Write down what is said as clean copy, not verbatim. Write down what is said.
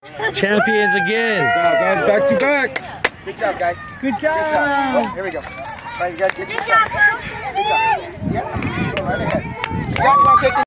Champions again. Good job, guys. Back to back. Good job, guys. Good job. Good job. Oh, here we go. All right, you guys, good job. Good job. Yep. Go right ahead. You guys want to take